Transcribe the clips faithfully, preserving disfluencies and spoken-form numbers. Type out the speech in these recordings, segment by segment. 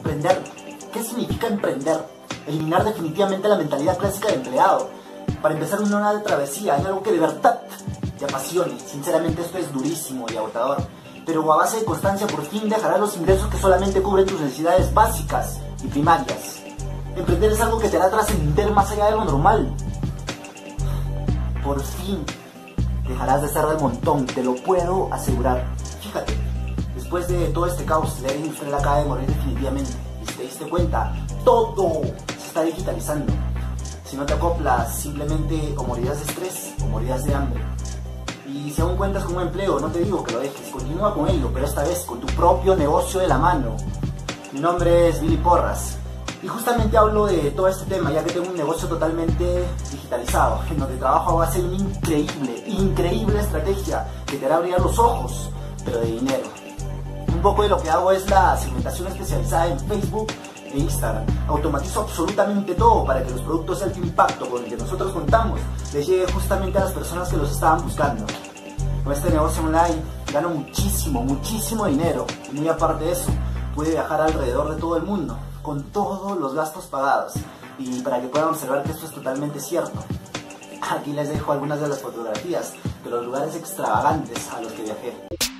Emprender. ¿Qué significa emprender? Eliminar definitivamente la mentalidad clásica de empleado. Para empezar una nueva travesía en algo que de verdad te apasione. Sinceramente esto es durísimo y agotador. Pero a base de constancia por fin dejarás los ingresos que solamente cubren tus necesidades básicas y primarias. Emprender es algo que te hará trascender más allá de lo normal. Por fin dejarás de ser del montón, te lo puedo asegurar. Fíjate, después de todo este caos, la era industrial acaba de morir definitivamente. Y si te diste cuenta, todo se está digitalizando. Si no te acoplas, simplemente o morirás de estrés o morirás de hambre. Y si aún cuentas con un empleo, no te digo que lo dejes, continúa con ello, pero esta vez con tu propio negocio de la mano. Mi nombre es Billy Porras y justamente hablo de todo este tema ya que tengo un negocio totalmente digitalizado, en donde trabajo a base de una increíble, increíble estrategia que te hará abrir los ojos, pero de dinero. Un poco de lo que hago es la segmentación especializada en Facebook e Instagram. Automatizo absolutamente todo para que los productos de alto impacto con el que nosotros contamos les llegue justamente a las personas que los estaban buscando. Con este negocio online gano muchísimo, muchísimo dinero y muy aparte de eso, pude viajar alrededor de todo el mundo con todos los gastos pagados. Y para que puedan observar que esto es totalmente cierto, aquí les dejo algunas de las fotografías de los lugares extravagantes a los que viajé.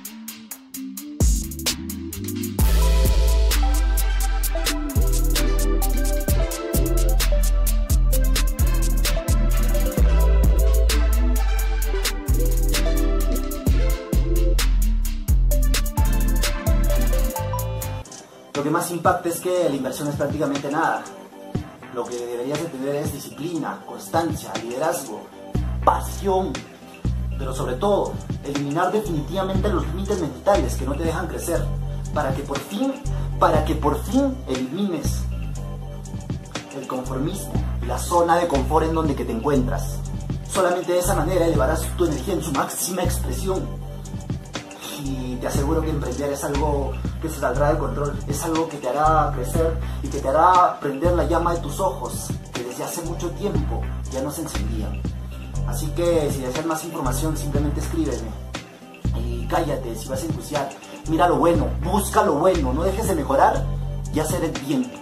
Lo que más impacta es que la inversión es prácticamente nada. Lo que deberías de tener es disciplina, constancia, liderazgo, pasión, pero sobre todo, eliminar definitivamente los límites mentales que no te dejan crecer, para que por fin, para que por fin elimines el conformismo y la zona de confort en donde que te encuentras. Solamente de esa manera elevarás tu energía en su máxima expresión. Y te aseguro que emprender es algo que se saldrá del control, es algo que te hará crecer y que te hará prender la llama de tus ojos, que desde hace mucho tiempo ya no se encendían. Así que si deseas más información, simplemente escríbeme. Y cállate si vas a ensuciar. Mira lo bueno, busca lo bueno, no dejes de mejorar y hacer el bien.